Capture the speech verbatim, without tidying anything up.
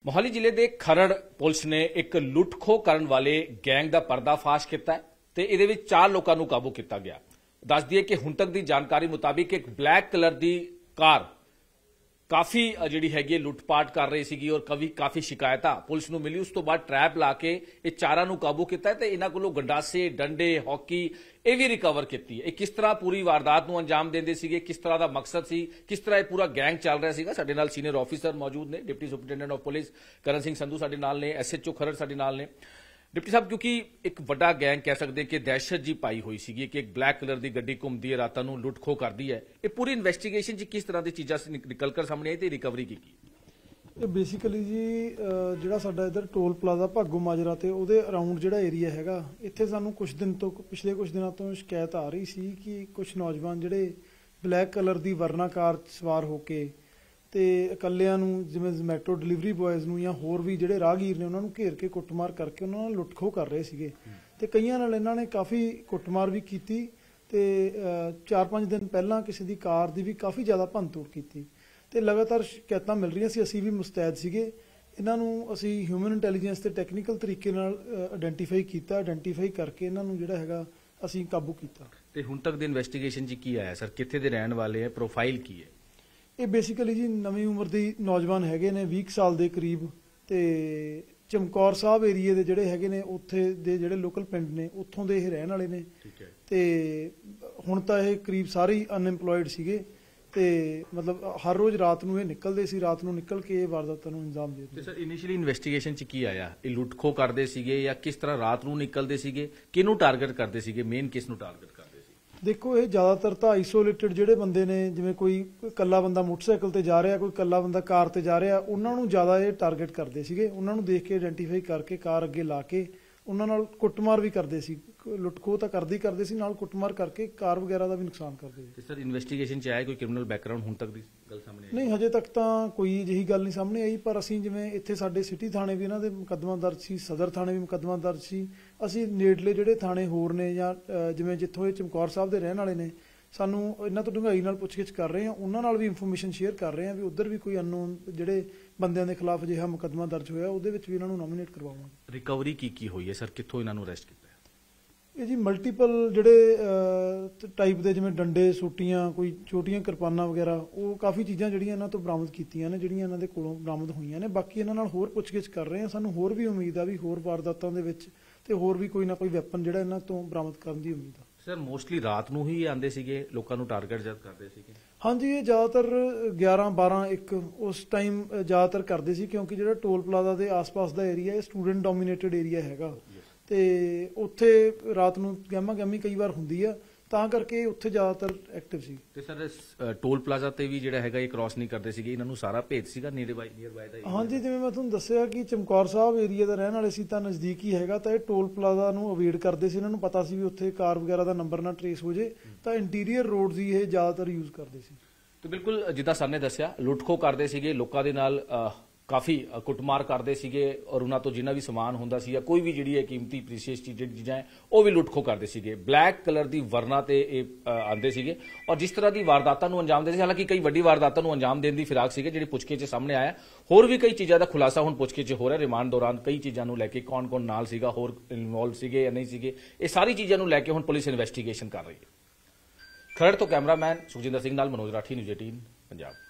मोहाली जिले के खरड़ पुलिस ने एक लुटखो करने वाले गैंग का पर्दाफाश किया है ते इहदे विच चार लोगों को काबू किया गया। दस दिए कि हुण तक की जानकारी मुताबिक एक ब्लैक कलर की कार काफी जिहड़ी हैगी लुटपाट कर रही सी और कभी काफी शिकायत पुलिस नूं मिली। उस तो बाद ट्रैप ला के ये चारां नूं काबू किया है। इन्हां कोलों गंडासे डंडे हॉकी ये भी रिकवर की है। किस तरह पूरी वारदात नूं अंजाम देंदे सीगे, किस तरह का मकसद सी, किस तरह पूरा गैंग चल रहा सीगा। साडे नाल सीनियर ऑफिसर मौजूद ने, deputy superintendent of police Karan Singh Sandhu साडे नाल ने, एस एच ओ खरड़ साडे नाल ने। डिप्टी साहब, क्योंकि एक वड्डा गैंग कह सकते कि दहशत जी पाई हुई सी कि एक ब्लैक कलर की गड्डी घूमती है, रातां नूं लुट खो करती है, ये पूरी इन्वेस्टिगेशन च किस तरह की चीज़ां निकल कर सामने आई तो रिकवरी की ਇਹ ਬੇਸਿਕਲੀ ਜੀ ਜਿਹੜਾ ਸਾਡਾ ਇਧਰ ਟੋਲ ਪਲਾਜ਼ਾ ਭਾਗੋ ਮਾਜਰਾ ਤੇ ਉਹਦੇ ਅਰਾਊਂਡ ਜਿਹੜਾ ਏਰੀਆ ਹੈਗਾ, ਇੱਥੇ ਸਾਨੂੰ ਕੁਝ ਦਿਨ ਤੋਂ ਪਿਛਲੇ ਕੁਝ ਦਿਨਾਂ ਤੋਂ ਸ਼ਿਕਾਇਤ ਆ ਰਹੀ ਸੀ ਕਿ ਕੁਝ ਨੌਜਵਾਨ ਜਿਹੜੇ ਬਲੈਕ ਕਲਰ ਦੀ ਵਰਨਾ ਕਾਰ ਸਵਾਰ ਹੋ ਕੇ ਤੇ ਇਕੱਲਿਆਂ ਨੂੰ ਜਿਵੇਂ ਜ਼ੋਮੈਟੋ ਡਿਲੀਵਰੀ ਬॉयਜ਼ ਨੂੰ ਜਾਂ ਹੋਰ ਵੀ ਜਿਹੜੇ ਰਾਹਗੀਰ ਨੇ ਉਹਨਾਂ ਨੂੰ ਘੇਰ ਕੇ ਕੁੱਟਮਾਰ ਕਰਕੇ ਉਹਨਾਂ ਨਾਲ ਲੁੱਟਖੋ ਕਰ ਰਹੇ ਸੀਗੇ ਤੇ ਕਈਆਂ ਨਾਲ ਇਹਨਾਂ ਨੇ ਕਾਫੀ ਕੁੱਟਮਾਰ ਵੀ ਕੀਤੀ ਤੇ ਚਾਰ ਪੰਜ ਦਿਨ ਪਹਿਲਾਂ ਕਿਸੇ ਦੀ ਕਾਰ ਦੀ ਵੀ ਕਾਫੀ ਜ਼ਿਆਦਾ ਭੰਨਤੋੜ ਕੀਤੀ ਤੇ ਲਗਾਤਾਰ ਸ਼ਿਕਾਇਤਾਂ ਮਿਲ ਰਹੀਆਂ ਸੀ। ਅਸੀਂ ਵੀ ਮੁਸਤੈਦ ਸੀਗੇ। ਇਹਨਾਂ ਨੂੰ ਅਸੀਂ ਹਿਊਮਨ ਇੰਟੈਲੀਜੈਂਸ ਤੇ ਟੈਕਨੀਕਲ ਤਰੀਕੇ ਨਾਲ ਆਇਡੈਂਟੀਫਾਈ ਕੀਤਾ, ਆਇਡੈਂਟੀਫਾਈ ਕਰਕੇ ਇਹਨਾਂ ਨੂੰ ਜਿਹੜਾ ਹੈਗਾ ਅਸੀਂ ਕਾਬੂ ਕੀਤਾ। ਤੇ ਹੁਣ ਤੱਕ ਦੀ ਇਨਵੈਸਟੀਗੇਸ਼ਨ 'ਚ ਕੀ ਆਇਆ ਸਰ? ਕਿੱਥੇ ਦੇ ਰਹਿਣ ਵਾਲੇ ਹੈ, ਪ੍ਰੋਫਾਈਲ ਕੀ ਹੈ? ਇਹ ਬੇਸਿਕਲੀ ਜੀ ਨਵੀਂ ਉਮਰ ਦੇ ਨੌਜਵਾਨ ਹੈਗੇ ਨੇ, ਵੀਹ ਸਾਲ ਦੇ ਕਰੀਬ, ਤੇ ਚਮਕੌਰ ਸਾਹਿਬ ਏਰੀਏ ਦੇ ਜਿਹੜੇ ਹੈਗੇ ਨੇ, ਉੱਥੇ ਦੇ ਜਿਹੜੇ ਲੋਕਲ ਪਿੰਡ ਨੇ ਉੱਥੋਂ ਦੇ ਇਹ ਰਹਿਣ ਵਾਲੇ ਨੇ। ਤੇ ਹੁਣ ਤਾਂ ਇਹ ਕਰੀਬ ਸਾਰੇ ਹੀ ਅਨਐਮਪਲੋਇਡ ਸੀਗੇ ਤੇ ਮਤਲਬ ਹਰ ਰੋਜ਼ ਰਾਤ ਨੂੰ ਇਹ ਨਿਕਲਦੇ ਸੀ, ਰਾਤ ਨੂੰ ਨਿਕਲ ਕੇ ਇਹ ਵਾਰਦਾਤਾਂ ਨੂੰ ਅੰਜਾਮ ਦੇ ਦਿੰਦੇ। ਸਰ, ਇਨੀਸ਼ੀਅਲੀ ਇਨਵੈਸਟੀਗੇਸ਼ਨ 'ਚ ਕੀ ਆਇਆ? ਇਹ ਲੁੱਟਖੋ ਕਰਦੇ ਸੀਗੇ ਜਾਂ ਕਿਸ ਤਰ੍ਹਾਂ ਰਾਤ ਨੂੰ ਨਿਕਲਦੇ ਸੀਗੇ, ਕਿਹਨੂੰ ਟਾਰਗੇਟ ਕਰਦੇ ਸੀਗੇ, ਮੇਨ ਕਿਸ ਨੂੰ ਟਾਰਗੇਟ ਕਰਦੇ ਸੀ? ਦੇਖੋ, ਇਹ ਜ਼ਿਆਦਾਤਰ ਤਾਂ ਆਈਸੋਲੇਟਡ ਜਿਹੜੇ ਬੰਦੇ ਨੇ, ਜਿਵੇਂ ਕੋਈ ਇਕੱਲਾ ਬੰਦਾ ਮੋਟਰਸਾਈਕਲ ਤੇ ਜਾ ਰਿਹਾ, ਕੋਈ ਇਕੱਲਾ ਬੰਦਾ ਕਾਰ ਤੇ ਜਾ ਰਿਹਾ, ਉਹਨਾਂ ਨੂੰ ਜ਼ਿਆਦਾ ਇਹ ਟਾਰਗੇਟ ਕਰਦੇ ਸੀਗੇ। ਉਹਨਾਂ ਨੂੰ ਦੇਖ ਕੇ ਆਇਡੈਂਟੀਫਾਈ ਕਰਕੇ ਕਾਰ ਅੱਗੇ ਲਾ ਕੇ ਉਹਨਾਂ ਨਾਲ ਕੁੱਟਮਾਰ ਵੀ ਕਰਦੇ ਸੀ। ਲੁੱਟਖੋ ਤਾਂ ਕਰਦੇ ਹੀ ਕਰਦੇ ਸੀ, ਨਾਲ ਕੁੱਟਮਾਰ ਕਰਕੇ ਕਾਰ ਵਗੈਰਾ ਦਾ ਵੀ ਨੁਕਸਾਨ ਕਰਦੇ ਸੀ। ਸਰ, ਇਨਵੈਸਟੀਗੇਸ਼ਨ 'ਚ ਆਇਆ ਕੋਈ ਕ੍ਰਿਮੀਨਲ ਬੈਕਗ੍ਰਾਉਂਡ ਹੁਣ ਤੱਕ ਦੀ ਗੱਲ ਸਾਹਮਣੇ ਆਈ? ਨਹੀਂ, ਹਜੇ ਤੱਕ ਤਾਂ ਕੋਈ ਅਜਿਹੀ ਗੱਲ ਨਹੀਂ ਸਾਹਮਣੇ ਆਈ, ਪਰ ਅਸੀਂ ਜਿਵੇਂ ਇੱਥੇ ਸਾਡੇ ਸਿਟੀ ਥਾਣੇ ਵੀ ਇਹਨਾਂ ਦੇ ਮੁਕੱਦਮਾ ਦਰਜ ਸੀ, ਸਦਰ ਥਾਣੇ ਵੀ ਮੁਕੱਦਮਾ ਦਰਜ ਸੀ। ਅਸੀਂ ਨੇੜਲੇ ਜਿਹੜੇ ਥਾਣੇ ਹੋਰ ਨੇ ਜਾਂ ਜਿਵੇਂ ਜਿੱਥੋਂ ਇਹ ਚਮਕੌਰ ਸਾਹਿਬ ਦੇ ਰਹਿਣ ਵਾਲੇ ਨੇ, ਸਾਨੂੰ ਇਹਨਾਂ ਤੋਂ ਡੂੰਘਾਈ ਨਾਲ ਪੁੱਛਗਿੱਛ ਕਰ ਰਹੇ ਹਾਂ, ਉਹਨਾਂ ਨਾਲ ਵੀ ਇਨਫੋਰਮੇਸ਼ਨ ਸ਼ੇਅਰ ਕਰ ਰਹੇ ਹਾਂ ਵੀ ਉੱਧਰ ਵੀ ਕੋਈ ਅਨਨੋਨ ਜਿਹੜੇ ਬੰਦਿਆਂ ਦੇ ਖਿਲਾਫ ਅਜਿਹਾ ਮੁਕੱਦਮਾ ਦਰਜ ਹੋਇਆ, ਉਹਦੇ ਵਿੱਚ ਵੀ ਇਹਨਾਂ ਨੂੰ ਨੋਮੀਨੇਟ ਕਰਵਾਵਾਂਗੇ। ਰਿਕਵਰੀ ਕੀ ਕੀ ਹੋਈ ਹੈ ਸਰ? ਕਿੱਥੋਂ ਇਹਨਾਂ ਨੂੰ ਅਰੈਸਟ ਕੀਤਾ? ਇਹ ਜੀ ਮਲਟੀਪਲ ਜਿਹੜੇ ਟਾਈਪ ਦੇ, ਜਿਵੇਂ ਡੰਡੇ, ਸੋਟੀਆਂ, ਕੋਈ ਛੋਟੀਆਂ ਕਿਰਪਾਨਾਂ ਵਗੈਰਾ, ਉਹ ਕਾਫੀ ਚੀਜ਼ਾਂ ਜਿਹੜੀਆਂ ਇਹਨਾਂ ਤੋਂ ਬਰਾਮਦ ਕੀਤੀਆਂ ਨੇ, ਜਿਹੜੀਆਂ ਇਹਨਾਂ ਦੇ ਕੋਲੋਂ ਬਰਾਮਦ ਹੋਈਆਂ ਨੇ। ਬਾਕੀ ਇਹਨਾਂ ਨਾਲ ਹੋਰ ਪੁੱਛਗਿੱਛ ਕਰ ਰਹੇ ਹਾਂ। ਸਾਨੂੰ ਹੋਰ ਵੀ ਉਮੀਦ ਆ ਵੀ ਹੋਰ ਵਾਰਦਾਤਾਂ ਦੇ ਵਿੱਚ ਤੇ ਹੋਰ ਵੀ ਕੋਈ ਨਾ ਕੋਈ ਵੈਪਨ ਜਿਹੜਾ ਇਹਨਾਂ ਤੋਂ ਬਰਾਮਦ ਕਰਨ ਦੀ ਉਮੀਦ ਆ। ਸਰ, ਮੋਸਟਲੀ ਰਾਤ ਨੂੰ ਹੀ ਆਉਂਦੇ ਸੀਗੇ, ਲੋਕਾਂ ਨੂੰ ਟਾਰਗੇਟ ਜਦ ਕਰਦੇ ਸੀਗੇ? ਹਾਂਜੀ, ਇਹ ਜ਼ਿਆਦਾਤਰ ਗਿਆਰਾਂ ਬਾਰਾਂ ਇੱਕ ਉਸ ਟਾਈਮ ਜ਼ਿਆਦਾਤਰ ਕਰਦੇ ਸੀ, ਕਿਉਂਕਿ ਜਿਹੜਾ ਟੋਲ ਪਲਾਜ਼ਾ ਦੇ ਆਸ-ਪਾਸ ਦਾ ਏਰੀਆ ਇਹ ਸਟੂਡੈਂਟ ਡੋਮੀਨੇਟਡ ਏਰੀਆ ਹੈਗਾ ਤੇ ਉੱਥੇ ਰਾਤ ਨੂੰ ਗਹਿਮਾ ਗਹਿਮੀ ਕਈ ਵਾਰ ਹੁੰਦੀ ਆ, ਤਾਂ ਕਰਕੇ ਉੱਥੇ ਜ਼ਿਆਦਾਤਰ ਐਕਟਿਵ ਸੀ। ਤੇ ਸਰ, ਟੋਲ ਪਲਾਜ਼ਾ ਤੇ ਵੀ ਜਿਹੜਾ ਹੈਗਾ ਇਹ ਕ੍ਰਾਸ ਨਹੀਂ ਕਰਦੇ ਸੀਗੇ, ਇਹਨਾਂ ਨੂੰ ਸਾਰਾ ਭੇਜ ਸੀਗਾ ਨੀਅਰ ਬਾਈ ਨੀਅਰ ਬਾਈ ਦਾ? ਹਾਂਜੀ, ਜਿਵੇਂ ਮੈਂ ਤੁਹਾਨੂੰ ਦੱਸਿਆ ਕਿ ਚਮਕੌਰ ਸਾਹਿਬ ਏਰੀਆ ਦਾ ਰਹਿਣ ਵਾਲੇ ਸੀ ਤਾਂ ਨਜ਼ਦੀਕ ਹੀ ਹੈਗਾ, ਤਾਂ ਇਹ ਟੋਲ ਪਲਾਜ਼ਾ ਨੂੰ ਅਵੇਡ ਕਰਦੇ ਸੀ। ਇਹਨਾਂ ਨੂੰ ਪਤਾ ਸੀ ਵੀ ਉੱਥੇ ਕਾਰ ਵਗੈਰਾ ਦਾ ਨੰਬਰ ਨਾ ਟਰੇਸ ਹੋ ਜੇ, ਤਾਂ ਇੰਟੀਰੀਅਰ ਰੋਡਸ ਹੀ ਇਹ ਜ਼ਿਆਦਾਤਰ ਯੂਜ਼ ਕਰਦੇ ਸੀ। ਤੇ ਬਿਲਕੁਲ ਜਿੱਦਾਂ ਸਰ ਨੇ ਦੱਸਿਆ, ਲੁੱਟਖੋ ਕਰਦੇ ਸੀਗੇ, ਲੋਕਾਂ ਦੇ ਨਾਲ ਕਾਫੀ ਕੁੱਟਮਾਰ ਕਰਦੇ ਸੀਗੇ ਔਰ ਉਹਨਾਂ ਤੋਂ ਜਿੰਨਾ ਵੀ ਸਮਾਨ ਹੁੰਦਾ ਸੀ ਜਾਂ ਕੋਈ ਵੀ ਜਿਹੜੀ ਹੈ ਕੀਮਤੀ ਪ੍ਰੀਸ਼ੀਅਸ ਚੀਜ਼ਾਂ ਹੈ ਉਹ ਵੀ ਲੁੱਟਖੋ ਕਰਦੇ ਸੀਗੇ। ਬਲੈਕ ਕਲਰ ਦੀ ਵਰਨਾ ਤੇ ਇਹ ਆਉਂਦੇ ਸੀਗੇ ਔਰ ਜਿਸ ਤਰ੍ਹਾਂ ਦੀ ਵਾਰਦਾਤਾਂ ਨੂੰ ਅੰਜਾਮ ਦਿੰਦੇ ਸੀ, ਹਾਲਾਂਕਿ ਕਈ ਵੱਡੀ ਵਾਰਦਾਤਾਂ ਨੂੰ ਅੰਜਾਮ ਦੇਣ ਦੀ ਫਿਰਾਕ ਸੀਗੇ, ਜਿਹੜੀ ਪੁੱਛਗਿੱਛ 'ਚ ਸਾਹਮਣੇ ਆਇਆ। ਹੋਰ ਵੀ ਕਈ ਚੀਜ਼ਾਂ ਦਾ ਖੁਲਾਸਾ ਹੁਣ ਪੁੱਛਗਿੱਛ 'ਚ ਹੋ ਰਿਹਾ। ਰਿਮਾਂਡ ਦੌਰਾਨ ਕਈ ਚੀਜ਼ਾਂ ਨੂੰ ਲੈ ਕੇ ਕੌਣ ਕੌਣ ਨਾਲ ਸੀਗਾ, ਹੋਰ ਇਨਵੋਲਵ ਸੀਗੇ ਜਾਂ ਨਹੀਂ ਸੀਗੇ, ਇਹ ਸਾਰੀ ਚੀਜ਼ਾਂ ਨੂੰ ਲੈ ਕੇ ਹੁਣ ਪੁਲਿਸ ਇਨਵੈਸਟੀਗੇਸ਼ਨ ਕਰ ਰਹੀ ਹੈ। ਖਰੜ ਤੋਂ ਕੈਮਰਾਮੈਨ ਸੁਖਜਿੰਦਰ ਸਿੰਘ ਨਾਲ ਮਨੋਜ ਰਾਠੀ, ਨਿਊਜ਼ ਅਠਾਰਾਂ ਪੰਜਾਬ।